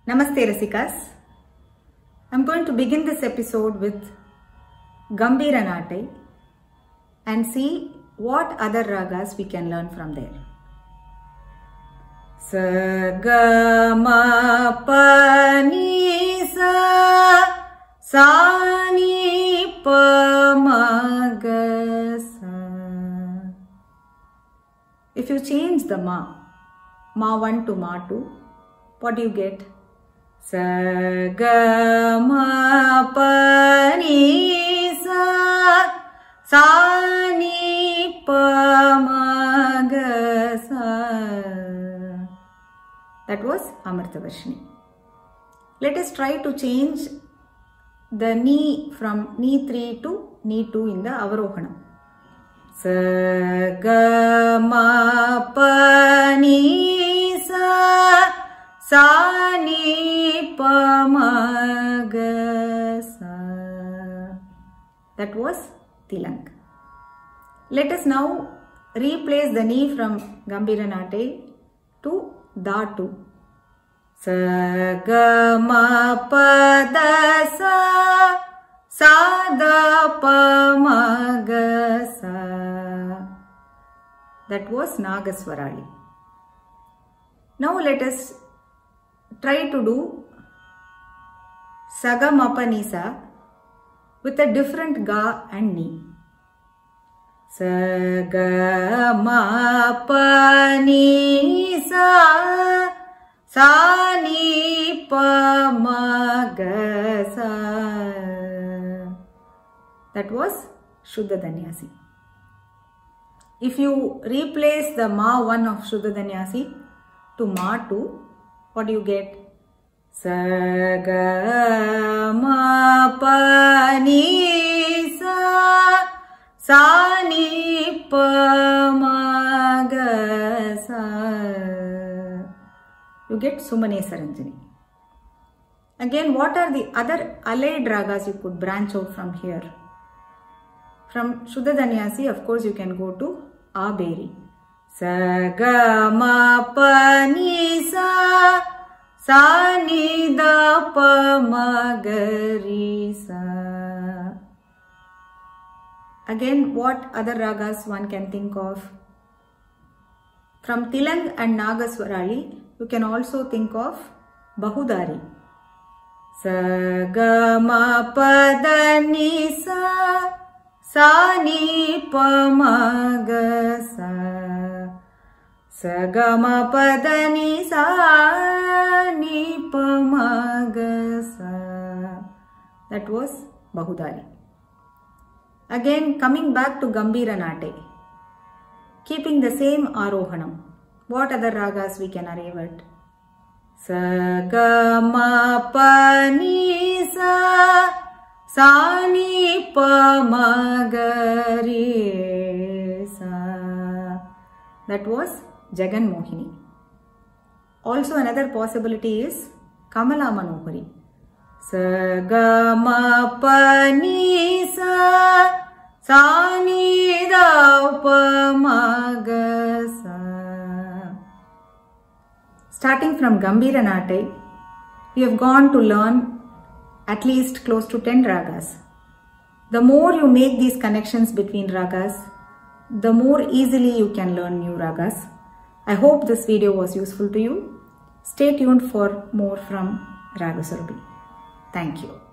Namaste Rasikas. I'm going to begin this episode with Gambhira Natai and see what other ragas we can learn from there. Sa ga ma pa ni sa ni pa ma ga sa. If you change the ma 1 to ma 2, what do you get? Sa ga ma pa ni sa ni pa ma ga sa. That was Amritavarshini. Let us try to change the ni from ni 3 to ni 2 in the Avarohanam. Sa ga ma pa ni sa ni pa ma ga sa. That was Tilang. Let us now replace the ni from Gambhira Natai to Dhatu. Sa ga ma pa da sa da pa ma ga sa. That was Nagaswarali. Now let us try to do Saga ma pa ni sa with a different ga and ni. Sa ga ma pa ni sa ni pa ma ga sa. That was Shuddha Danyasi. If you replace the ma 1 of Shuddha Danyasi to ma 2, what do you get? Sa ga ma pa ni sa ni pa ma ga sa. You get Sumane Saranjani. Again, what are the other allied ragas you could branch out from here? From Shuddha Danyasi, of course, you can go to Aberi. Sa ga ma pa ni sa ni da pa ma ga ri sa. Again, what other ragas one can think of? From Tilang and Nagaswarali, you can also think of Bahudari. Sa ga ma pa da ni sa ni pa ma ga sa. Sa ga ma pa da ni sa ni pa ma ga sa. That was Bahudari. Again, coming back to Gambhira Natai, keeping the same Arohanam, what other ragas we can arrive at? Sa ga ma pa ni sa ni pa ma ga re sa. That was Jagan Mohini. Also another possibility is Kamala Manohari. Sa ga ma pa ni sa ni da pa ma ga sa. Starting from Gambhira Natai, we have gone to learn at least close to 10 ragas. The more you make these connections between ragas, the more easily you can learn new ragas. I hope this video was useful to you. Stay tuned for more from Raga Surabhi. Thank you.